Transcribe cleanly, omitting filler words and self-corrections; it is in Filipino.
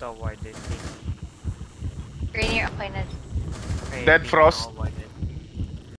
to ward, I think. Rainier, okay na. Okay, Dead hindi Frost. ako ward.